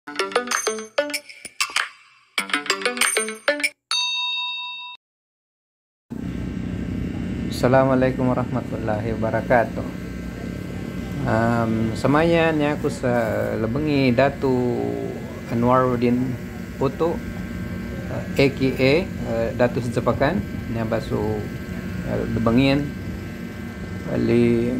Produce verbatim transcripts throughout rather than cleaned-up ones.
Assalamualaikum warahmatullahi wabarakatuh. Um, samaya niya ako sa labangi Datu Anwaruddin Puto, uh, aka uh, Datu Sidsapakan niya baso uh, labangin. Bali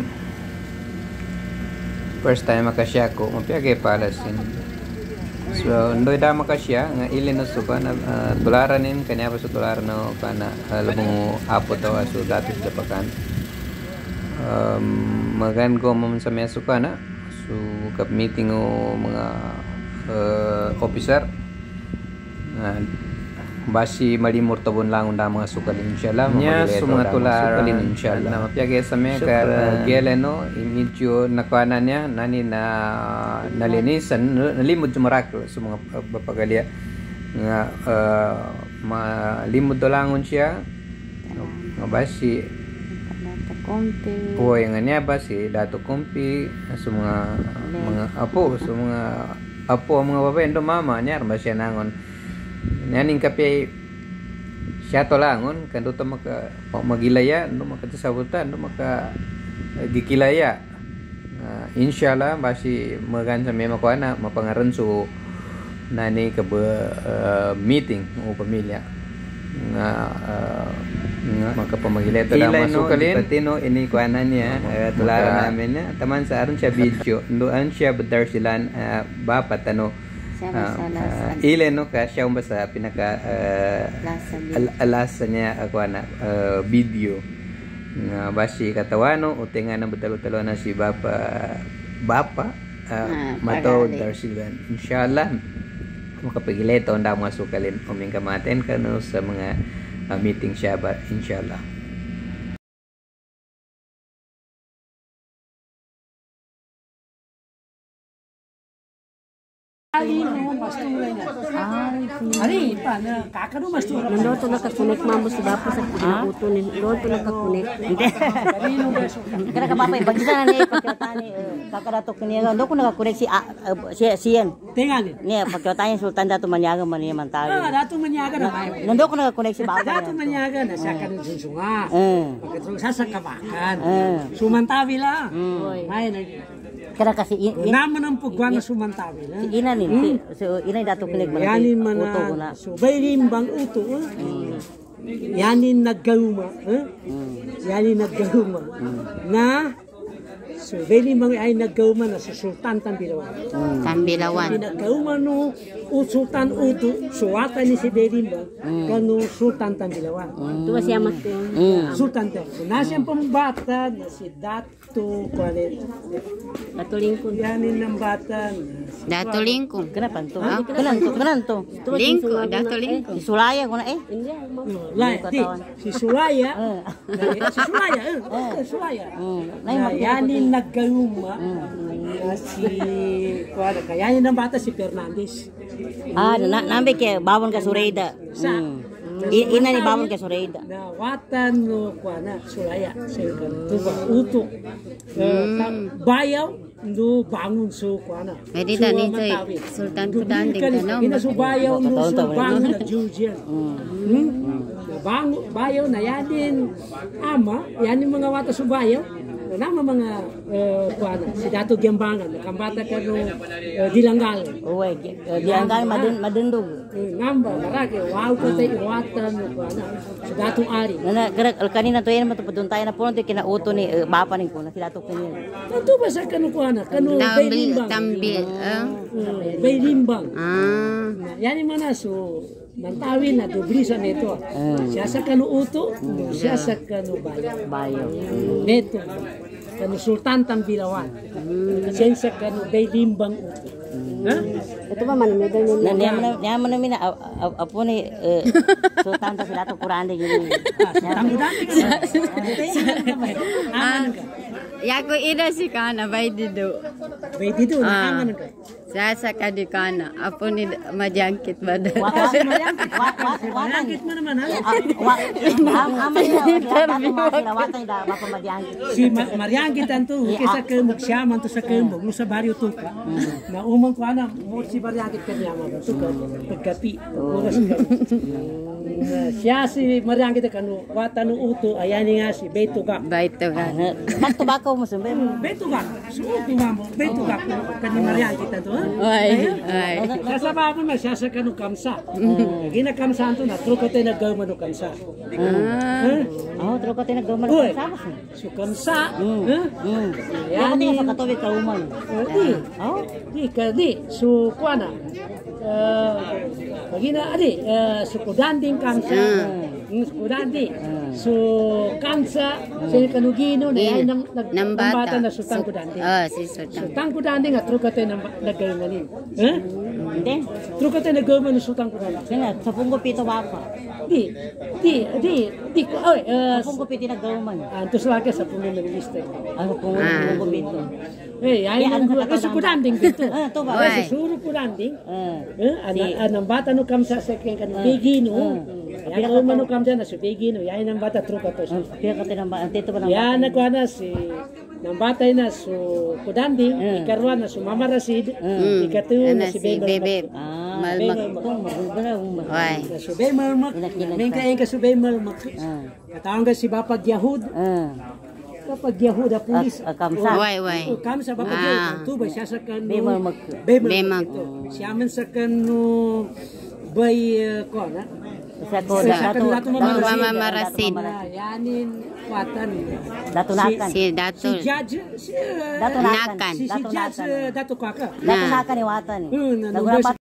first time makasya ko mapiagay palasin. So ndoy da makasya nga ilin na suka na uh, tularanin kanya ba sa tularan no kana uh, labang apo to aso Datu Sidsapakan. Um, magan ko mo sa meso ka na so kap meeting o mga uh, officer uh, basi malimur tabon lang unda mga sukalin inshallah nya so mga tular sukalin inshallah na mapiagay sa me kar uh, gele no imidyo nakwana niya nani na nalinisan nalimod sumarak sa mga bapagalya nga uh, malimod dolangon siya nga basi Kumpi. Po yang niya ba si Dato Kumpi sa mga mga apo sa mga apo mga babae ndo mama niya ba siya nangon naning kape siya to langon kando to maka magilaya ndo makatasabutan ndo maka gikilaya uh, insyaallah basi magan sa mema ko na mapangaran so nani ka uh, meeting o pamilya nga uh, maka pamagileto lang masukalin patino ini kuanan niya uh, tularan namin niya taman sa aron siya video ndoan siya bedar silan uh, bapat ano uh, uh, ile no ka siya umba sa pinaka uh, al alasa niya ako na uh, video nga basi katawano utinga na bedalo-talo na si bapa bapa uh, ah, mato dar silan insyaallah makapagileto nda masukalin uming kamaten kano sa mga uh, meeting siya ba inshallah. Ari pa na kakano mas tu. Nando to nakakunik mamo si Bapa sa pinauto ni Nando to nakakunik. Hindi. Kada ka Bapa bagisa na ni pagkatani kakarato kaniya ndo ko nakakunik si si siyan. Tingan ni. Ni pagkatani Sultan Datu Maniaga man ni Mantali. Ah Datu Maniaga na. Nando ko nakakunik si Bapa. Datu Maniaga na siya kan sunsunga. Eh. Pagkatong sasakabakan. Eh. Sumantawi la. Ay na. Kada kasi naman ang pugwan na sumantawi la. Ina ni so ina Datu kunik man. Yanin man na. So bayrimbang uto. Yanin naggauma. Yanin naggauma. Na so bayrimbang ay naggauma na sa Sultan Tambilawan. Tambilawan. Naggauma no Sultan Uto suwata ni si bayrimbang kanu Sultan Tambilawan. Tu siya mas Sultan Tambilawan. Nasiyang pambata na si Datu Kualit. Datu Lingkong. Yanin ng bata. Datu Lingkong. Kenapa tu? Kenan tu, kenan tu. Lingkong, Datu Lingkong. Si Sulaya ko na eh. Lai, si Sulaya. Si Sulaya, eh. Sulaya. Yanin naggaluma. Si kuada ka. Yanin ng bata si Fernandez. Ah, na nambe ke bawon ka Sureda. Ina ni bawon ka Sureda. Na watan no kuana Sulaya. Sa tuba utok. Bayaw no bangun so kuana. Pwede ta ni Sultan Kudan din ka no. Ina so bayaw no so bangun na Georgian. Bangun bayaw na yanin ama, yanin mga wata so bayaw. Nama mga uh, kuana si Dato Giambangan kambata ka no uh, dilanggal. Owe, dilanggal madun madundog. Namba marake wow ko tay iwatan no kuana si Dato Ari. Na gerak kanina to yan matupudun tayo na puno to kinauto ni uh, Bapa ning ko na si Dato kanina. Tanto ba sa kanu kuana kanu baylimbang. Tambil ah. Baylimbang. Ah. Yani mana so Mantawin na dublisa nito. Siya sa kanu uto, siya sa kanu bayo. Bayo. Neto. Kanu Sultan Tambilawan. Siya sa kanu baylimbang uto. Ha? Ito ba man medal ni na niya man namin apo ni Sultan ta sila to kurande gini. Tambudan. Aman ka. Yako ida si kana bay dido. Bay dido na aman ka. Sasa kadikana, apo ni majangkit badan. Wa wa wa wa wa Mariangkit mo naman ha? wa ama sila wa tay da bapa madiangkit. Si Ma- Mariangkit anto, kesa kemuk siya man to sa kemuk, no sa baryo to ka. Na umang ko ana, mo si Mariangkit kanya mo, to ka, pagkapi. Oras ka. Siya si Mariangkit kanu, watan no uto, ayan nga si Beto ka. Baito ka. Magtubakaw mo sumbe. Beto ka, suuto mo, Beto ka, kanya Mariangkit anto ha? Ay, ay. Sasaba mo siya sa kanu kamsa. Ginakamsa anto na, truko tayo nagawin no kamsa. Ah. Oh, tro ko tinag dumal Uy, sa sa. so kamsa. Mm. Ha? Mm. Yan Yan ni, sa katuwid ka umang. di, Oh. di, ka, di, so kuana. Uh, Magina, adi, uh, so kudanding kamsa. Mm. So kudandi. So kamsa, sa kanugino, na yan nang nambata na sutang kudandi. Oh, si Sultan. Sutang kudandi nga, truko tayo nagawin na rin. Ha? Hindi. Truko tayo nagawin na sutang kudandi. Sina sa punggo pito bapa. Di, di, di, di, oy, uh, Sa punggo pito nagduman. antos lagi sa puno ng lista. Ano punggo punggo pito. Eh, ay nang gua kasi kudanding dito. Ah, to ba? Kasi suru kudanding. Eh. Eh, ana anang bata no kamsa sa ken kan begino. Ay ko mano kamsa na sa begino, ay nang bata truka to. Kaya ka tinamba, antito pa nang. Ya na ko na si nang bata na so kudanding, ikarwa na so mamarasid, ikatu na si bebe. Ah, Malmak. Why? Na so bebe malmak. Mingka ka so bebe malmak. Katawang ka si Bapag Yahud. Eh. Kapag Yahud a pulis. Ah, kamsa. Why, why? Oh, kami sa Bapag Ah. Yahud. Tuba siya sa kan. Bemol mag. Bemol. Bemol. Siya man sa kan no bay ko na. Sa ko Sa dato. dato mamarasid. Ah, yanin kwatan. Dato nakan. Si Dato. Si Judge si uh, Dato nakan. Nakan. si si Dato Judge nakan. uh, Dato Kaka. Dato nakan ni watan. Hmm, Nagura